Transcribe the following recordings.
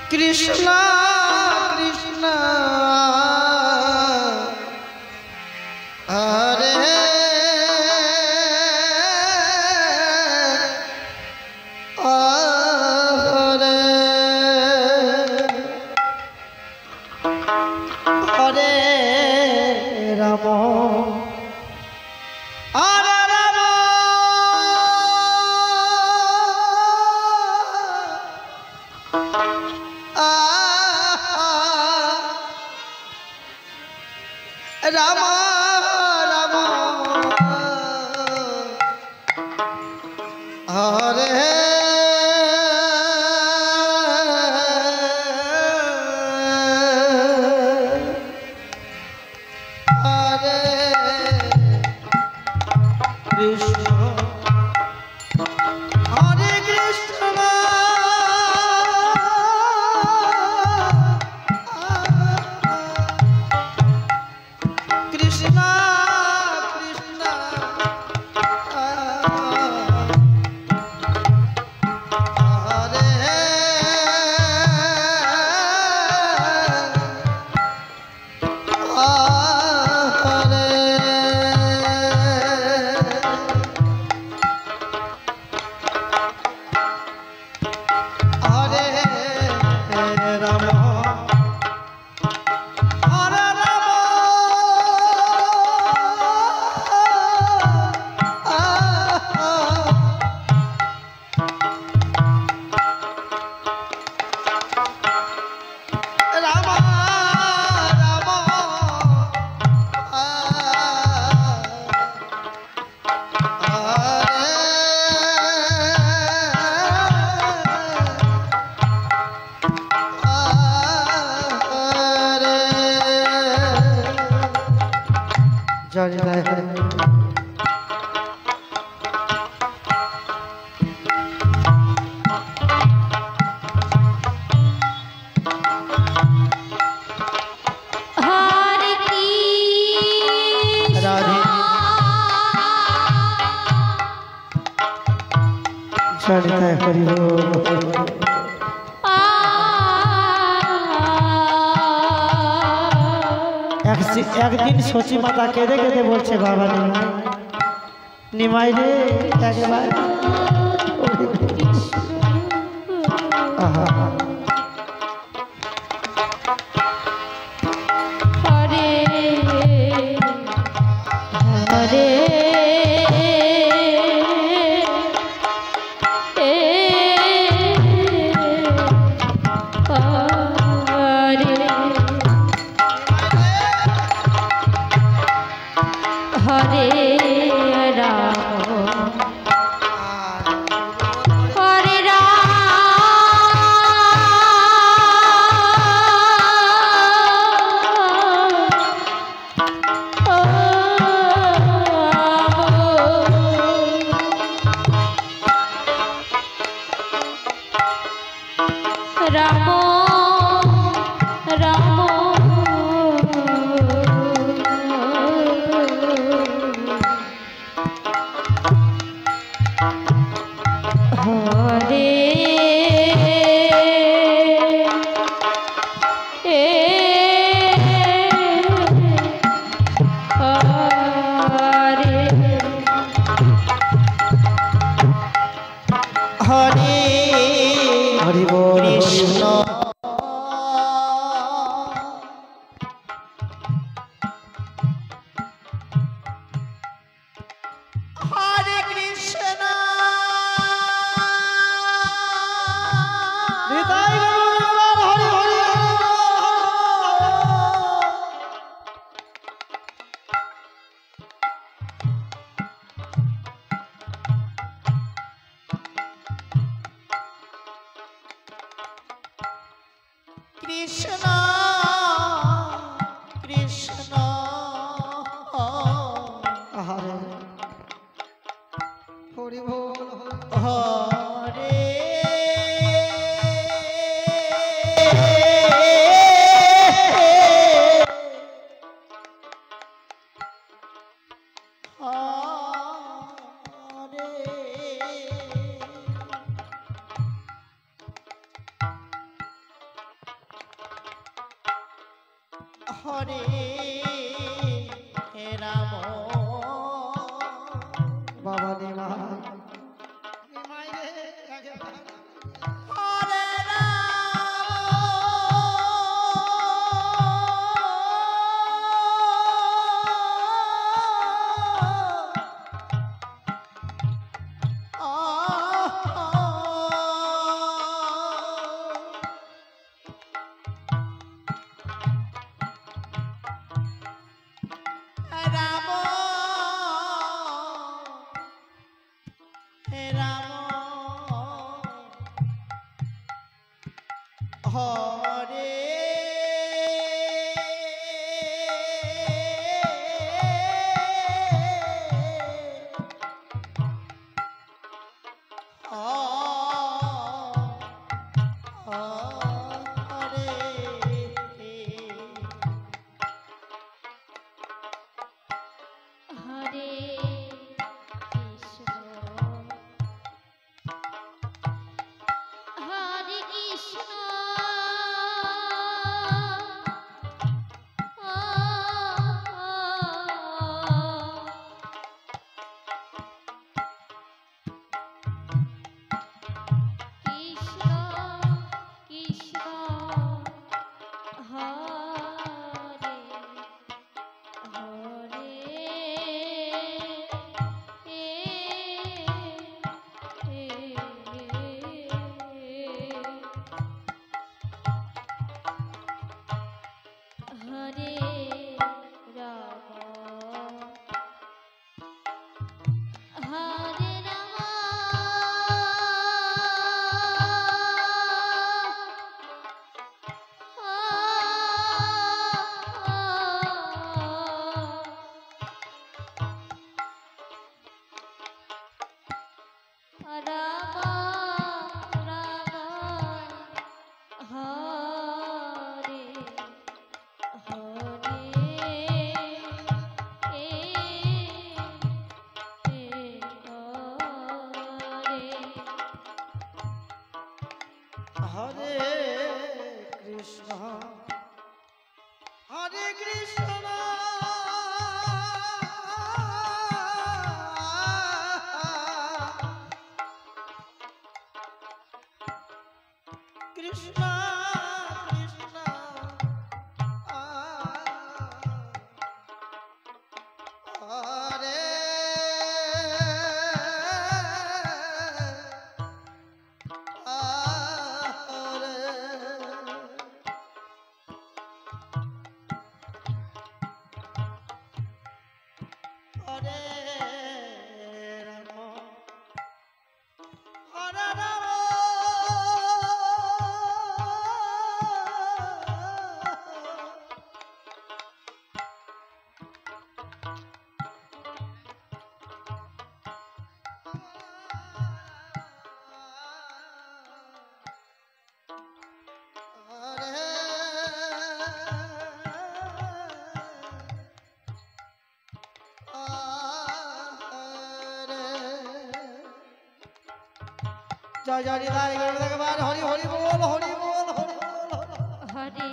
कृष्णा कृष्णा हरे हरे हरे राम राम राम हरे हरे कृष्ण हरे कृष्ण कृष्णा कृष्णा हरे हरे हरे राम एक दिन सोची माता केदे केदे बोलছে बाबा निमाई रे একবার हरे हरे कृष्णा कृष्णा हरे हरि बोल हरे হরে রাম বাবা নিমাই হরে হরে जय जय निताई गौर भगवान हरि हरि बोल हरि बोल हरि बोल हरे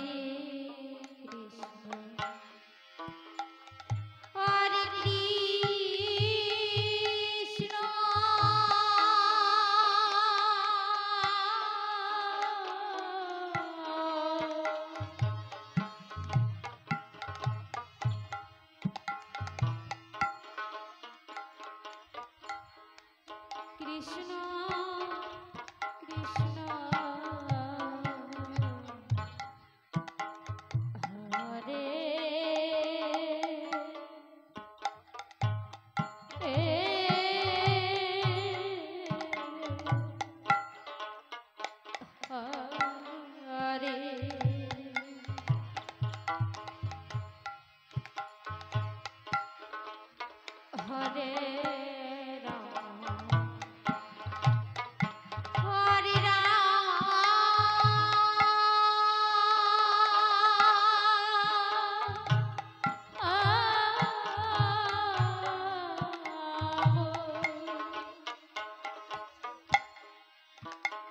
कृष्ण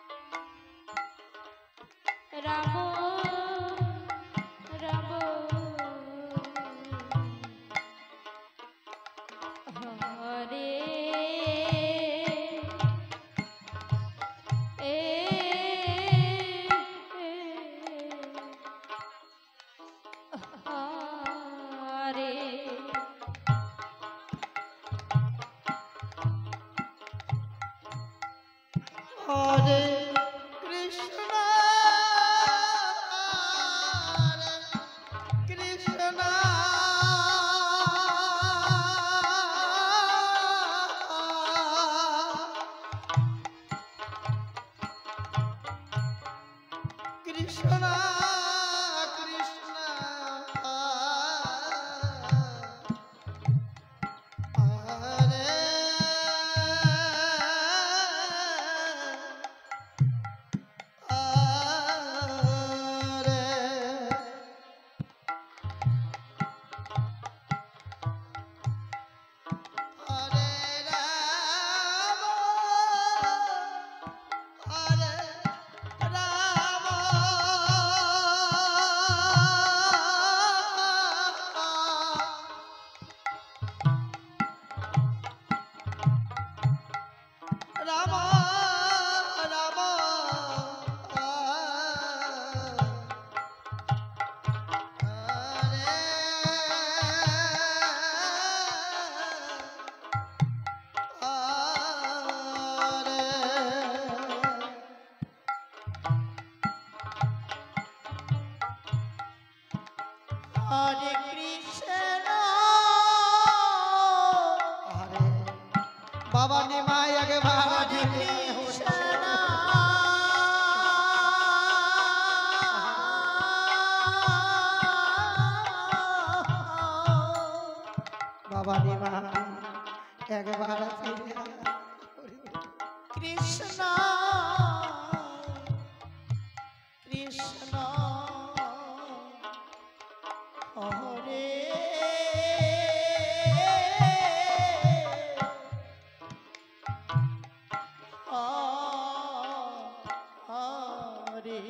राम राम হরে হরে কৃষ্ণ কৃষ্ণ কৃষ্ণ কৃষ্ণ হরে হরে কৃষ্ণ হরে বাবা নিমাই আগে বাবা কৃষ্ণ বাবা নিমাই একবার ফিরে কৃষ্ণ কৃষ্ণ হরে হরে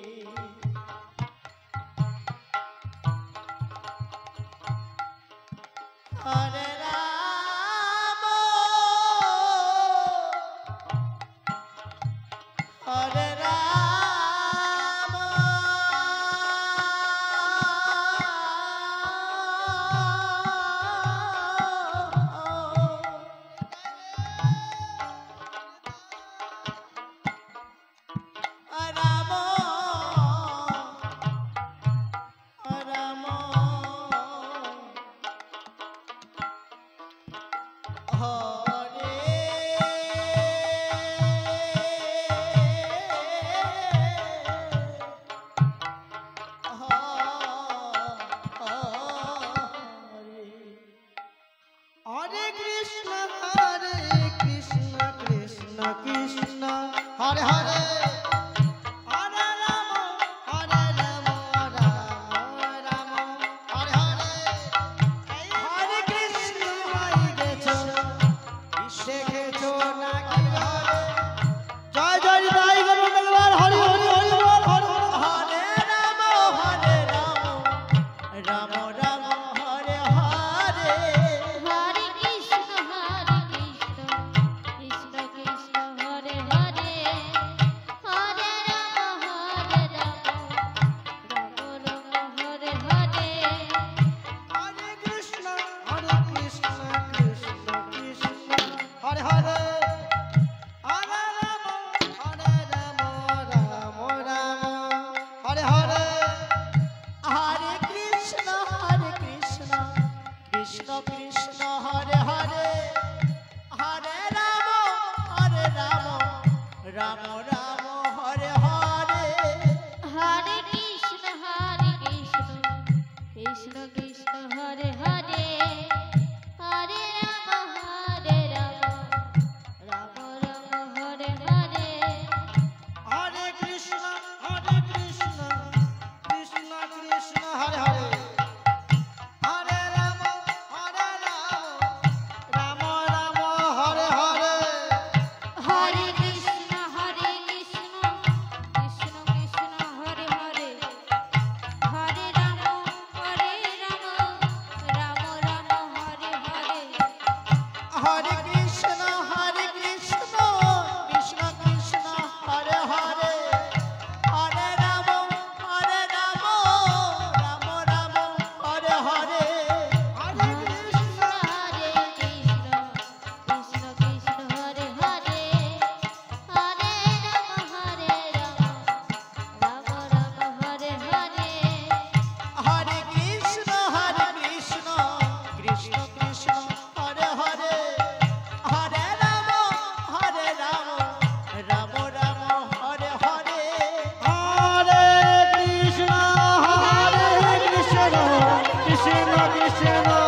হরে রাম হরে রাম রাম রাম হরে হরে কৃষ্ণ কৃষ্ণ কৃষ্ণ কৃষ্ণ হরে হরে হরে রাম রাম রাম হরে হরে হরে কৃষ্ণ হরে গেছো দেখেছো নাকি হরে জয় জয় জয় গুরু ভগবান হরি হরি হরি বল হরি হরে রাম রাম রাম হরে হরে হরে কৃষ্ণ কৃষ্ণ কৃষ্ণ হরে হরে হরে রাম রাম হরে হরে হরে কৃষ্ণ কৃষ্ণ কৃষ্ণ হরে হরে হরে রাম রাম রাম হরে হরে হরে কৃষ্ণ কৃষ্ণ কৃষ্ণ হরে হরে হরে রাম রাম রাম হরে হরে হরে কৃষ্ণ কৃষ্ণ কৃষ্ণ হরে হরে হরে রাম রাম রাম হরে হরে হরে কৃষ্ণ কৃষ্ণ কৃষ্ণ কৃষ্ণ হরে হরে হরে রাম রাম রাম হরে হরে হরে কৃষ্ণ কৃষ্ণ কৃষ্ণ হরে হরে হরে রাম রাম রাম হরে হরে হরে কৃষ্ণ কৃষ্ণ কৃষ্ণ হরে হরে হরে রাম রাম রাম হরে হরে কৃষ্ণ